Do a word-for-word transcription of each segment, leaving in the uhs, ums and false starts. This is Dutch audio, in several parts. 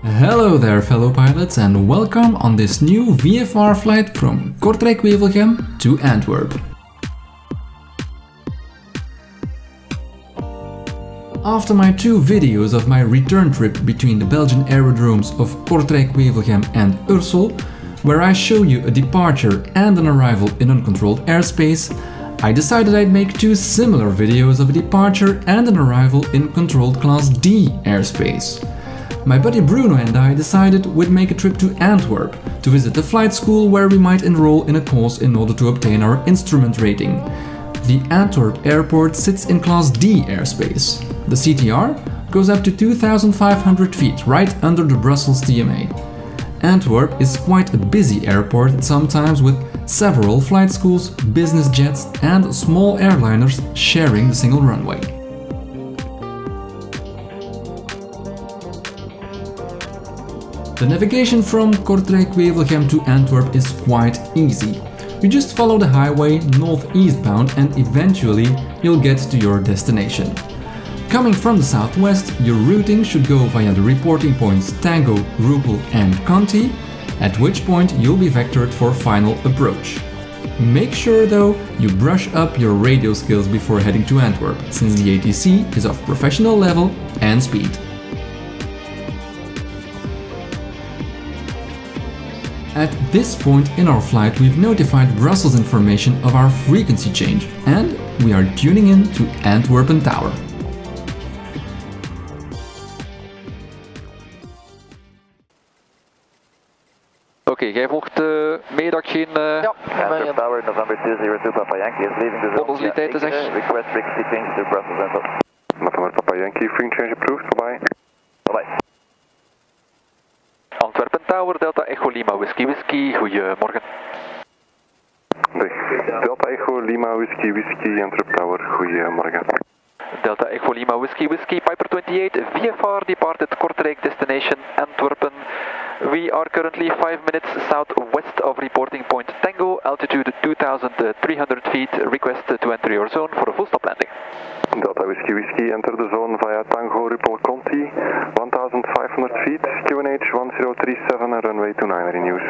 Hello there fellow pilots and welcome on this new V F R flight from Kortrijk-Wevelgem to Antwerp. After my two videos of my return trip between the Belgian aerodromes of Kortrijk-Wevelgem and Ursel, where I show you a departure and an arrival in uncontrolled airspace, I decided I'd make two similar videos of a departure and an arrival in controlled Class D airspace. My buddy Bruno and I decided we'd make a trip to Antwerp to visit the flight school where we might enroll in a course in order to obtain our instrument rating. The Antwerp airport sits in Class D airspace. The C T R goes up to two thousand five hundred feet, right under the Brussels T M A. Antwerp is quite a busy airport, sometimes with several flight schools, business jets and small airliners sharing the single runway. The navigation from Kortrijk-Wevelgem to Antwerp is quite easy. You just follow the highway northeastbound and eventually you'll get to your destination. Coming from the southwest, your routing should go via the reporting points Tango, Rupel and Conti, at which point you'll be vectored for final approach. Make sure though you brush up your radio skills before heading to Antwerp, since the A T C is of professional level and speed. At this point in our flight we've notified Brussels information of our frequency change and we are tuning in to Antwerpen Tower. Oké, okay, jij volgt uh, mee dat ik geen... Uh, ja, Antwerp Tower, November two zero two Papa Yankee is leaving the zone. Ondeliteiten zeg. Request frequency change to Brussels and up. November Papa Yankee, frequency change approved, bye bye. Bye bye. Antwerpen Tower, Delta Echo Lima Whiskey Whiskey, goedemorgen. Nee, Delta Echo Lima Whiskey Whiskey, Antwerp Tower, goedemorgen. Delta Echo Lima Whiskey Whiskey, Piper twenty-eight, V F R departed Kortrijk destination Antwerpen. We are currently five minutes southwest of reporting point Tango, altitude two thousand three hundred feet, request to enter your zone for a full stop landing. Delta Whiskey Whiskey, enter the zone via Tango Rupel Conti, one thousand five hundred feet, Q N H one zero three seven and runway two niner in use.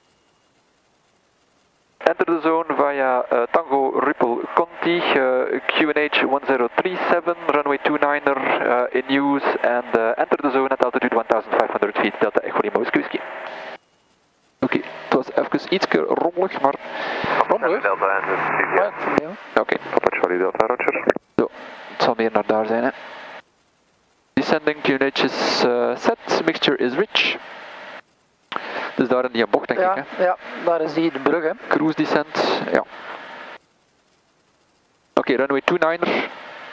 Enter the zone via uh, Tango Rupel Conti, uh, Q N H one zero three seven, runway two niner uh, in use, and uh, enter the zone at altitude one thousand five hundred feet, Delta Echo Lima Whiskey Whiskey. Oké, okay, het was even iets rommelig, maar... Rommelig? Delta and ja, ja. Oké. Okay. Papa Charlie Delta, Roger. Zo, het zal meer naar daar zijn, hè. Descending, Q N H is uh, set, mixture is rich. Dus daar in die bocht denk ja, ik, hè? Ja, daar is die de brug, hè. Cruise descent, ja. Oké, okay, runway two niner.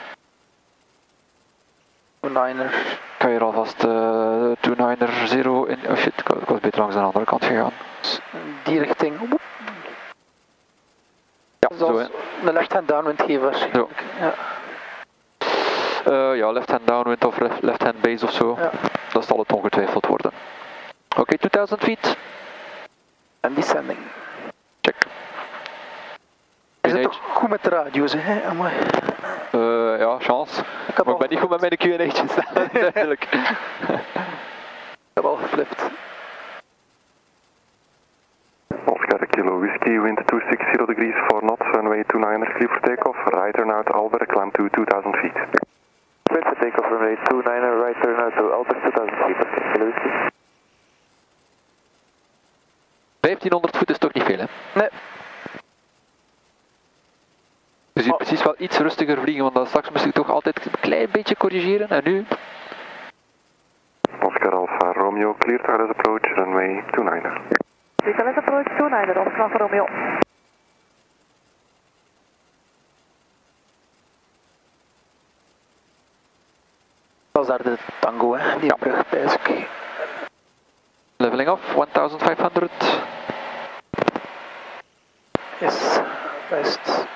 two niner. Kan je er alvast uh, two niner zero in... Oh shit, ik was, ik was beter langs de andere kant gegaan. Die richting. Ja, dus zo hè. De left hand downwind geven waarschijnlijk. Ja. Uh, ja, left hand downwind of left, left hand base of zo. Ja. Dat zal het ongetwijfeld worden. Oké, okay, two thousand feet. En descending. Check. Je zit toch goed met de radio's, hè? Amai. Uh, ja, chance. Ik maar ik ben niet goed met mijn Q N H'tjes, duidelijk. Ik heb al geflipt. Oscar Kilo Whiskey, wind two sixty degrees four knots, runway two niner clear for takeoff, right turn out Albert, climb to two thousand feet. Clear for takeoff, runway two niner, right turn out to Albert, two thousand feet. Okay, vijftienhonderd voet is toch niet veel, hè? Nee. Dus je precies wel iets rustiger vliegen, want dan straks moest ik toch altijd een klein beetje corrigeren, en nu? Oscar Alpha Romeo, clear to S approach, runway two niner. Clear to approach two niner, Oscar Alpha Romeo. Dat is daar de Tango, hè? Die ja. brug bij is oké. Leveling off, one thousand five hundred. Yes, best.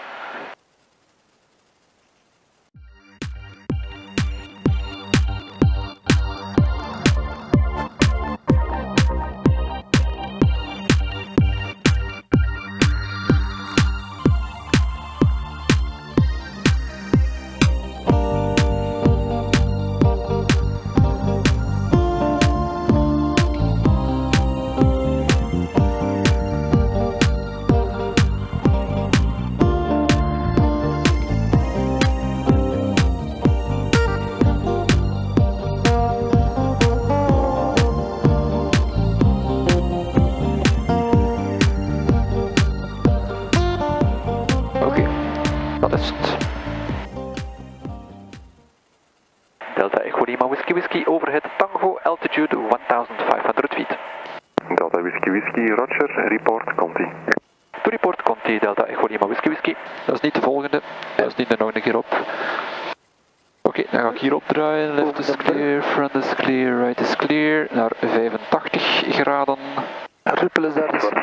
Delta Echo Lima Whiskey Whiskey, overhead Tango, altitude fifteen hundred feet. Delta Whiskey Whiskey, Roger, report Conti. To report Conti, Delta Echo Lima Whiskey Whiskey. Dat is niet de volgende, dat is niet er nog een keer op. Oké, okay, dan ga ik hier opdraaien. Left is clear, front is clear, right is clear. Naar vijfentachtig graden. Ruppel is daar dus.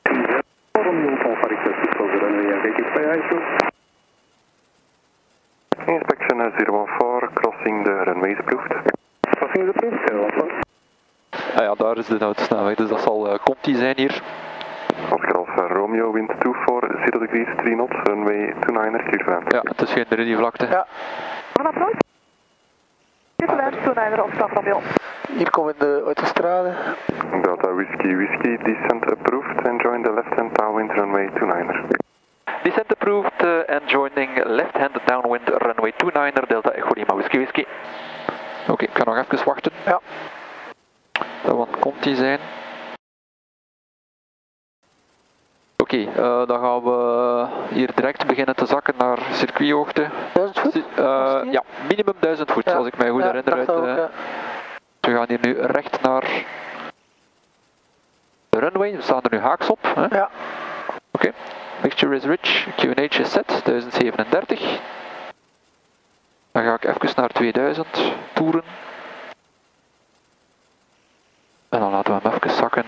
Inspection zero one four, crossing the runway is approved. Crossing is approved, zero one four. Ah ja, daar is de snelweg, dus dat zal uh, Conti zijn hier. Oscar Alpha Romeo, wind two four, zero degrees, three knots, runway two niner, clear to land. Ja, het is geen rudievlakte. Ja. Van approach. Clear to land, two niner, opslag Romeo. Hier komen we in de autostrade. Delta Whiskey Whiskey, descent approved and join the left-hand downwind runway two niner. Descent approved uh, and joining left-hand downwind runway two niner, Delta Echo Lima Whiskey Whiskey. Oké, okay, ik ga nog even wachten. Ja. Dat wat Conti zijn. Oké, okay, uh, dan gaan we hier direct beginnen te zakken naar circuithoogte. duizend voet? Uh, ja, minimum duizend voet, ja. Als ik mij goed ja, herinner. Uit, ook, uh, ja. We gaan hier nu recht naar de runway, we staan er nu haaks op. Hè? Ja. Oké, okay. Mixture is rich, Q N H is set, duizend zevenendertig. Dan ga ik even naar tweeduizend toeren. En dan laten we hem even zakken.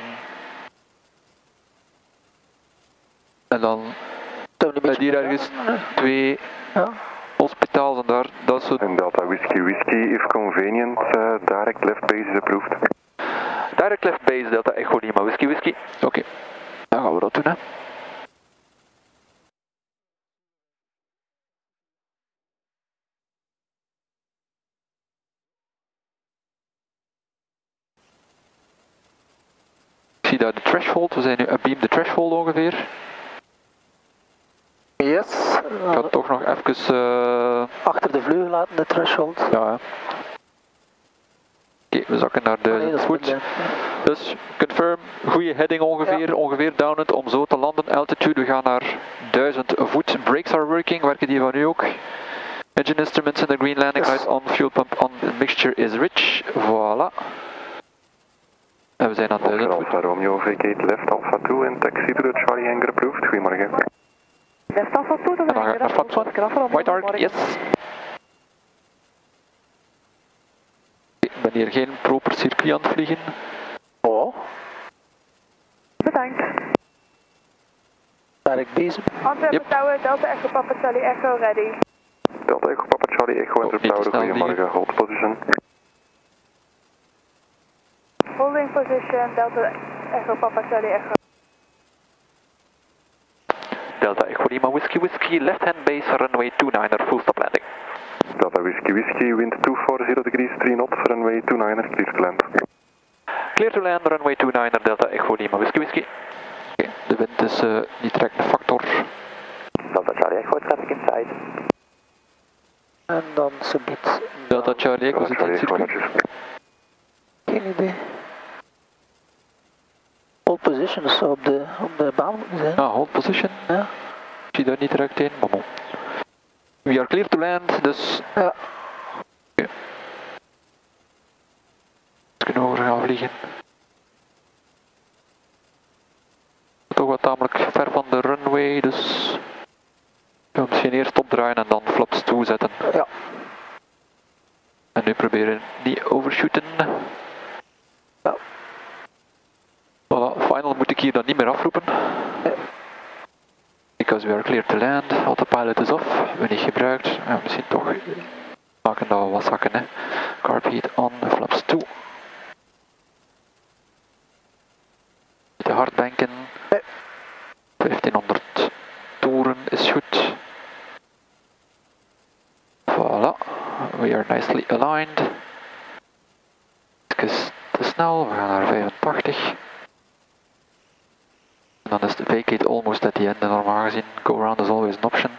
En dan bij hier ergens twee ja. hospitaals en daar, dat is het. En Delta Whiskey Whiskey, if convenient, uh, direct left base is approved. Direct left base, Delta Echo Lima Whiskey Whiskey. Oké, okay. Dan gaan we dat doen hè. Ik zie daar de threshold, we zijn nu abeam de threshold ongeveer. Yes. Ik ga toch nog even... Uh... Achter de vleugel laten, de threshold. Ja, ja. Oké, okay, we zakken naar duizend voet. Nee, dus, confirm, goede heading ongeveer, ja. Ongeveer downwind om zo te landen. Altitude, we gaan naar duizend voet. Brakes are working, werken die van nu ook. Engine instruments in the green landing lights on, fuel pump on, the mixture is rich. Voilà. En we zijn aan duizend voet. Alpha Romeo, vacate left Alpha two en taxi to the Charlie Hangar approved. Goedemorgen. Left Alpha two, dan en dan ga ik naar flaps one. White Arc, yes. Ik ben hier geen proper circuit aan het vliegen. Oh. Bedankt. Direct bezem. Antwerpen yep. Tower, Delta Echo Papa Charlie Echo, ready. Delta Echo Papa Charlie Echo, oh, Antwerpen Tower, goedemorgen, hold position. Holding position, Delta Echo Papa Charlie Echo. Delta Echo Lima Whiskey Whiskey, left hand base, runway two niner, full stop landing. Delta Whiskey Whiskey, wind two four, zero degrees, three knots, runway two niner, clear to land. Clear to land, runway two niner, Delta Echo Lima Whiskey Whiskey. Okay, de wind is uh, niet direct een factor. Delta Charlie Echo, traffic inside. En dan submit. Delta Charlie Echo zit in het circuit. Geen idee. Hold position zou op de, op de baan moeten zijn. Ah, hold position. Ja. Ik zie daar niet direct in, maar bon. We are clear to land, dus... Ja. Okay. We kunnen over gaan vliegen. Toch wat tamelijk ver van de runway, dus... Ik ga misschien eerst opdraaien en dan flaps toezetten. Ja. En nu proberen niet overshooten. Ja. Voilà, final moet ik hier dan niet meer afroepen. Ja. Because we are clear to land, autopilot is off, we niet gebruikt. Ja, misschien toch maken dat we wat zakken hè. Carb heat on, flaps toe. De hardbanken. Ja. vijftienhonderd toeren is goed. Voilà, we are nicely aligned. Even te snel, we gaan naar vijfentachtig. En dan is de vacate almost at the end en normaal gezien go around is always an option.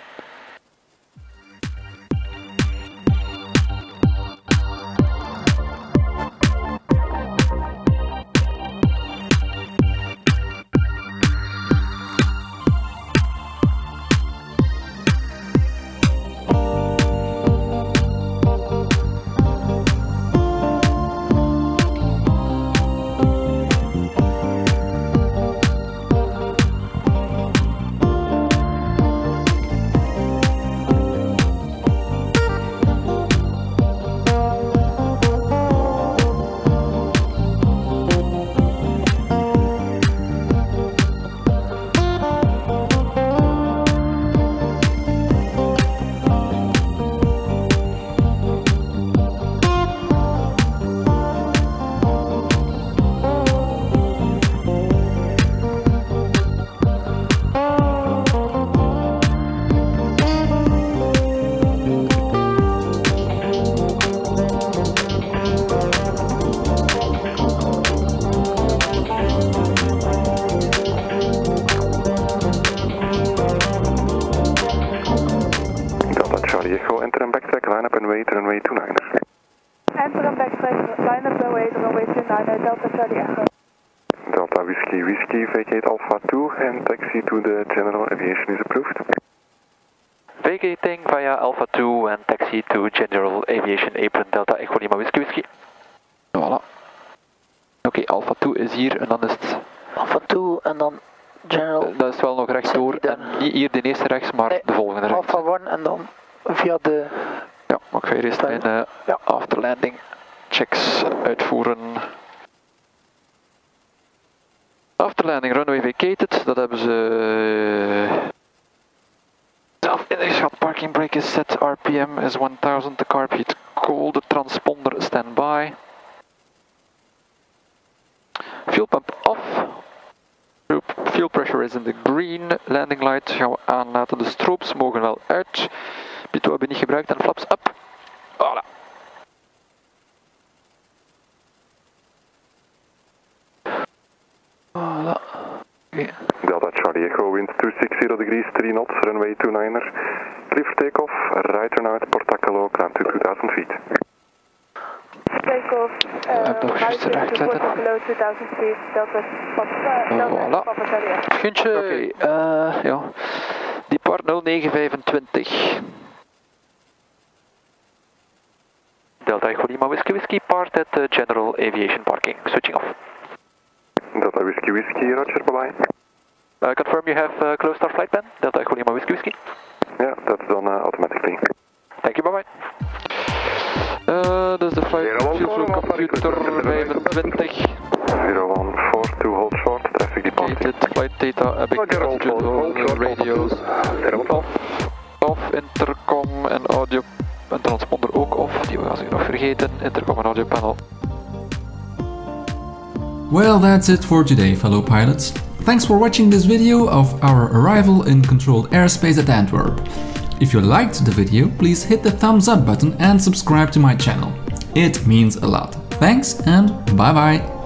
line up and wait, runway two niner. Enter and backtrack, line up and wait, runway two niner, Delta Charlie Echo. Delta Whiskey Whiskey, vacate Alpha two and taxi to the general aviation is approved. Vacating via Alpha two and taxi to General Aviation Apron Delta Echo Lima Whiskey Whiskey. Voilà. Oké, okay, Alpha two is hier en dan is het... Alpha two en dan General... Uh, dat is wel nog rechtdoor. En niet hier de eerste rechts, maar nee, de volgende rechts. Alpha one en dan via de... Ja, maar ik ga hier eerst mijn uh, ja. afterlanding checks uitvoeren. Afterlanding, runway vacated, dat hebben ze... Zelf ingeschat, parking brake is set, R P M is one thousand, the carb heat cold, the transponder standby. Fuel pump off. Fuel pressure is in the green. Landing light gaan we aanlaten. De strobes mogen wel uit. Pitot hebben we niet gebruikt en flaps up. Voilà. Voilà. Okay. Delta Charlie Echo, wind two sixty degrees, three knots, runway two niner. Clear for takeoff, right turn out, Portacalo, climb to two thousand feet. Takeoff, uh, right turn to Portacalo, two thousand feet, Delta Papa, Papa Charlie Echo. Guntje, okay. uh, ja. Depart nul negen vijfentwintig. Delta Echo Lima Whiskey Whiskey, part at uh, General Aviation Parking, switching off. Delta Whiskey Whiskey, roger, bye-bye. Uh, confirm you have uh, closed our flight plan, Delta Echo Lima Whiskey Whiskey. Yeah, that's done uh, automatically. Thank you, bye-bye. Uh, dus de flight fuel computer vijfentwintig. zero one four two, hold short, traffic departure. Flight data, heb ik altitude, hold, radios, off, off, intercom en audio, en transponder ook off, die was ik nog vergeten, intercom en audio panel. Well, that's it for today, fellow pilots. Thanks for watching this video of our arrival in controlled airspace at Antwerp. If you liked the video, please hit the thumbs up button and subscribe to my channel. It means a lot. Thanks and bye bye!